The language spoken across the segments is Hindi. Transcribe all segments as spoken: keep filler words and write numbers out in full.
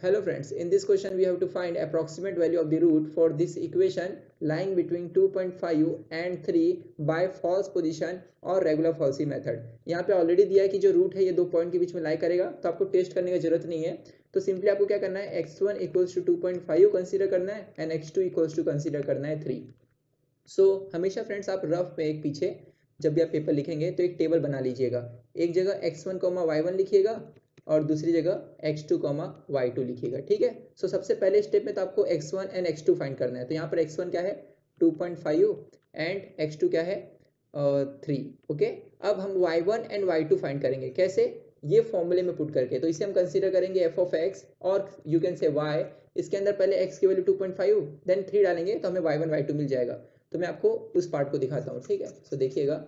Hello friends, in this question we have to find approximate value of the root for this equation lying between two point five and three by false position और रेगुलर फॉल्सी मेथड। यहाँ पे ऑलरेडी दिया है कि जो रूट है ये दो पॉइंट के बीच में लाई करेगा, तो आपको टेस्ट करने की जरूरत नहीं है। तो सिंपली आपको क्या करना है, x one equals to two point five consider करना है and x two equals to consider करना है थ्री। सो हमेशा फ्रेंड्स आप रफ में एक पीछे जब भी आप पेपर लिखेंगे तो एक टेबल बना लीजिएगा। एक जगह x one comma y one लिखिएगा और दूसरी जगह x two comma y two लिखिएगा, ठीक है। सो so, सबसे पहले स्टेप में तो आपको x one and x two find करना है। तो यहाँ पर एक्स वन क्या है two point five and x two क्या है थ्री, ओके। अब हम y one and y two find करेंगे, कैसे, ये फॉर्मूले में पुट करके। तो इसे हम कंसीडर करेंगे एफ ऑफ एक्स और यू कैन से वाई। इसके अंदर पहले एक्स की value two point five then three डालेंगे तो हमें वाई वन वाई टू मिल जाएगा। तो मैं आपको उस पार्ट को दिखाता हूँ, ठीक है। सो so, देखिएगा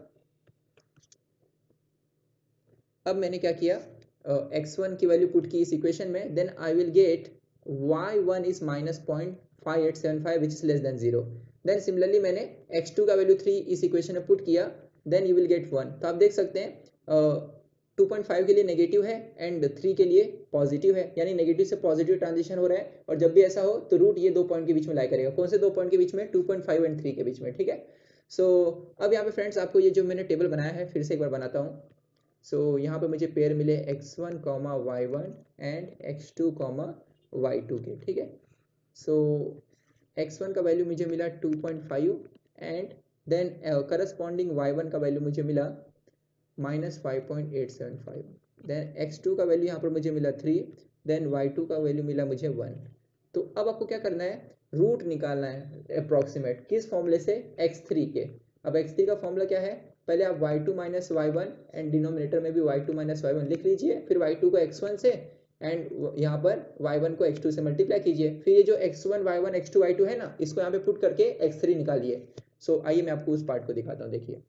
अब मैंने क्या किया, एक्स वन की वैल्यू पुट की इस इक्वेशन में, then I will get y one is minus point five eight seven five which is less than zero. Then similarly मैंने एक्स टू का वैल्यू थ्री इस इक्वेशन में पुट किया, then you will get one. तो आप देख सकते हैं टू पॉइंट फाइव के लिए नेगेटिव है एंड थ्री के लिए पॉजिटिव है, यानी नेगेटिव से पॉजिटिव ट्रांजिशन हो रहा है। और जब भी ऐसा हो तो रूट ये दो पॉइंट के बीच में लाई करेगा। कौन से दो पॉइंट के बीच में, two point five and three के बीच में, ठीक है। सो so, अब यहाँ पे फ्रेंड्स आपको ये जो मैंने टेबल बनाया है फिर से एक बार बनाता हूँ। सो so, यहाँ पे मुझे पेयर मिले x one comma y one and x two comma y two के, ठीक है। सो एक्स वन का वैल्यू मुझे मिला two point five and then corresponding y one का वैल्यू मुझे मिला minus five point eight seven five. Then x two का वैल्यू यहाँ पर मुझे मिला थ्री, देन वाई टू का वैल्यू मिला मुझे वन। तो अब आपको क्या करना है, रूट निकालना है अप्रॉक्सीमेट, किस फॉर्मूले से, एक्स थ्री के। अब एक्स थ्री का फॉर्मूला क्या है, पहले आप y two minus y one and denominator में भी y two minus y one लिख लीजिए, फिर वाई टू को एक्स वन से एंड यहाँ पर वाई वन को एक्स टू से मल्टीप्लाई कीजिए। फिर ये जो x one y one x two y two है ना, इसको यहाँ पे पुट करके एक्स थ्री निकालिए। सो so, आइए मैं आपको उस पार्ट को दिखाता हूँ, देखिए।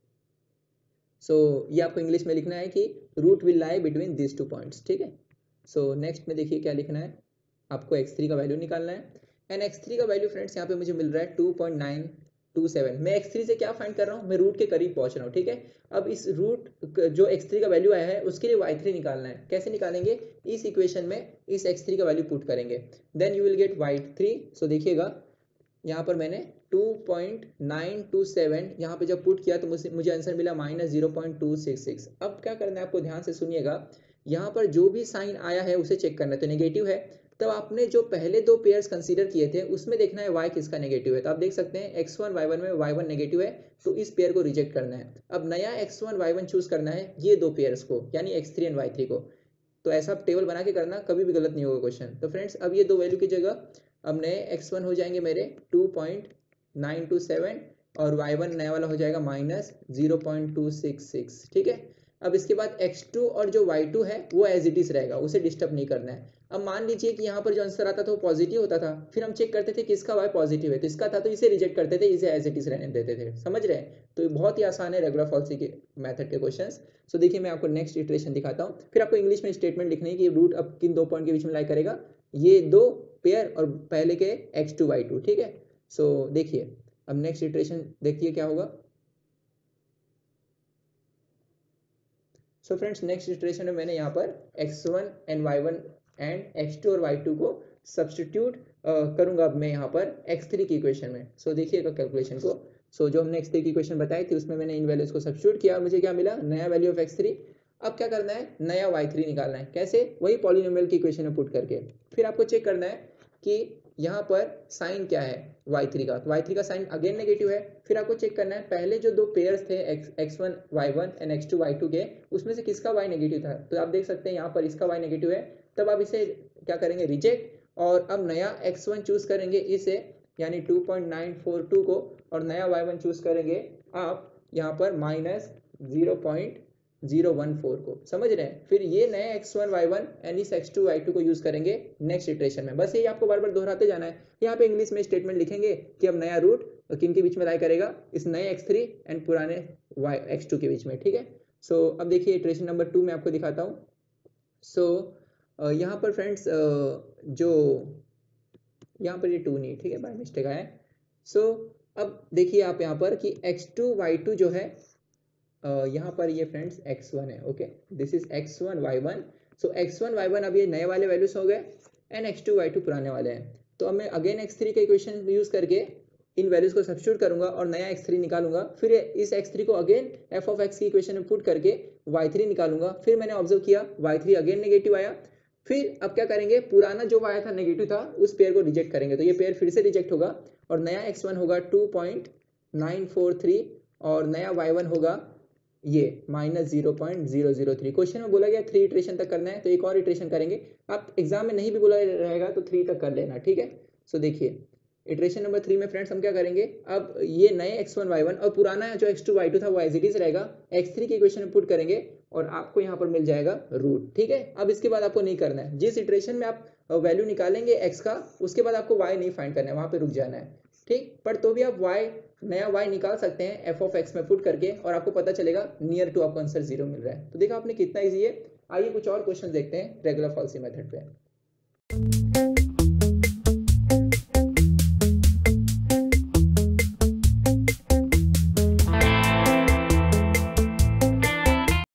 सो so, ये आपको इंग्लिश में लिखना है कि root will lie between this two points, ठीक है। सो नेक्स्ट में देखिए क्या लिखना है, आपको एक्स थ्री का वैल्यू निकालना है एंड एक्स थ्री का वैल्यू फ्रेंड्स यहाँ पे मुझे मिल रहा है two point nine two seven. मैं एक्स थ्री से क्या फाइंड कर रहा हूँ, मैं रूट के करीब पहुंच रहा हूँ, ठीक है। अब इस रूट जो एक्स थ्री का वैल्यू आया है उसके लिए वाई थ्री निकालना है। कैसे निकालेंगे, इस इक्वेशन में इस एक्स थ्री का वैल्यू पुट करेंगे, then you will get y three. So देखिएगा यहाँ पर मैंने two point nine two seven यहाँ पे जब पुट किया तो मुझे मुझे आंसर मिला minus zero point two six six. अब क्या करना है आपको, ध्यान से सुनिएगा, यहाँ पर जो भी साइन आया है उसे चेक करना है। तो नेगेटिव है, तब आपने जो पहले दो पेयर्स कंसीडर किए थे उसमें देखना है y किसका नेगेटिव है। तो आप देख सकते हैं एक्स वन वाई वन में वाई वन नेगेटिव है, तो इस पेयर को रिजेक्ट करना है। अब नया x one y one choose करना है ये दो पेयर्स को, यानी x three and y three को। तो ऐसा टेबल बना के करना, कभी भी गलत नहीं होगा क्वेश्चन। तो फ्रेंड्स अब ये दो वैल्यू की जगह अब नए एक्स वन हो जाएंगे मेरे two point nine two seven और वाई वन नया वाला हो जाएगा minus zero point two six six, ठीक है। अब इसके बाद एक्स टू और जो वाई टू है वो एज इट इज रहेगा, उसे डिस्टर्ब नहीं करना है। अब मान लीजिए कि यहाँ पर जो आंसर आता था वो पॉजिटिव होता था, फिर हम चेक करते थे किसका वाई पॉजिटिव है, तो इसका था तो इसे रिजेक्ट करते थे, इसे एज इट इज रहने देते थे। समझ रहे हैं, तो बहुत ही आसान है रेगुलर फॉल्सी के मेथड के क्वेश्चंस। सो देखिए मैं आपको नेक्स्ट इटरेशन दिखाता हूँ, फिर आपको इंग्लिश में स्टेटमेंट लिखनी है कि रूट अब किन दो पॉइंट के बीच में लाई करेगा, ये दो पेयर और पहले के एक्स टू वाई टू, ठीक है। सो देखिए अब नेक्स्ट इटरेशन देखिए क्या होगा। सो फ्रेंड्स नेक्स्ट इटरेशन में मैंने यहाँ पर x one and y one and x two और वाई टू को सब्सटीट्यूट करूंगा अब मैं यहाँ पर एक्स थ्री की इक्वेशन में। सो so, देखिएगा कैलकुलेशन को। सो so, जो हमने एक्स थ्री की इक्वेशन बताई थी उसमें मैंने इन वैल्यूज को सब्सटीट्यूट किया और मुझे क्या मिला, नया वैल्यू ऑफ एक्स थ्री। अब क्या करना है, नया वाई थ्री निकालना है। कैसे, वही पॉलिनोमियल की इक्वेशन में पुट करके। फिर आपको चेक करना है कि यहाँ पर साइन क्या है वाई थ्री का, तो वाई थ्री का साइन अगेन नेगेटिव है। फिर आपको चेक करना है पहले जो दो पेयर्स थे x one y one and x two y two के, उसमें से किसका वाई नेगेटिव था। तो आप देख सकते हैं यहाँ पर इसका वाई नेगेटिव है, तब आप इसे क्या करेंगे, रिजेक्ट। और अब नया एक्स वन चूज करेंगे इसे, यानी two point nine four two को, और नया वाई वन चूज करेंगे आप यहाँ पर minus zero point zero one four को। समझ रहे हैं, फिर ये नए x one y one and इस एक्स टू वाई टू को यूज करेंगे नेक्स्ट इटरेशन में। बस ये आपको बार बार दोहराते जाना है। यहाँ पे इंग्लिश में स्टेटमेंट लिखेंगे कि अब नया रूट किन के बीच में लाई करेगा, इस नए एक्स थ्री एंड पुराने वाई एक्स टू के बीच में, ठीक है। सो so, अब देखिए इटरेशन नंबर टू में आपको दिखाता हूँ। सो so, यहाँ पर फ्रेंड्स जो यहाँ पर ये टू नहीं, ठीक है, बाय मिस्टेक आया है। सो so, अब देखिए आप यहाँ पर कि एक्स टू वाई टू जो है Uh, यहाँ पर ये फ्रेंड्स एक्स वन है, okay, this is x one y one. So x one y one अब ये नए वाले वैल्यूज हो गए and x two y two पुराने वाले हैं। तो अब मैं अगेन एक्स थ्री का इक्वेशन यूज करके इन वैल्यूज को सब्स्टिट्यूट करूंगा और नया एक्स थ्री निकालूंगा। फिर इस एक्स थ्री को अगेन एफ ऑफ एक्स की इक्वेशन में पुट करके वाई थ्री निकालूंगा। फिर मैंने ऑब्जर्व किया वाई थ्री अगेन नेगेटिव आया। फिर अब क्या करेंगे, पुराना जो आया था नेगेटिव था उस पेयर को रिजेक्ट करेंगे, तो ये पेयर फिर से रिजेक्ट होगा और नया एक्स वन होगा two point nine four three और नया वाई वन होगा ये minus zero point zero zero three. Question में बोला गया थ्री इटरेशन तक करना है, तो एक और इटरेशन करेंगे। आप एग्जाम में नहीं भी बोला रहेगा तो थ्री तक कर लेना, ठीक है। सो देखिए इटरेशन नंबर थ्री में फ्रेंड्स हम क्या करेंगे, अब ये नए एक्स वन वाई वन और पुराना जो एक्स टू वाई टू था वो एज इट इज रहेगा, एक्स थ्री की इक्वेशन में पुट करेंगे और आपको यहाँ पर मिल जाएगा रूट, ठीक है। अब इसके बाद आपको नहीं करना है, जिस इटरेशन में आप वैल्यू निकालेंगे एक्स का उसके बाद आपको वाई नहीं फाइंड करना है, वहां पे रुक जाना है, ठीक। पर तो भी आप वाई नया वाई निकाल सकते हैं एफ ऑफ एक्स में पुट करके और आपको पता चलेगा नियर टू आपको आंसर जीरो मिल रहा है। तो देखा आपने कितना ईजी है। आइए कुछ और क्वेश्चन देखते हैं रेगुलर फॉल्सी मेथड पे।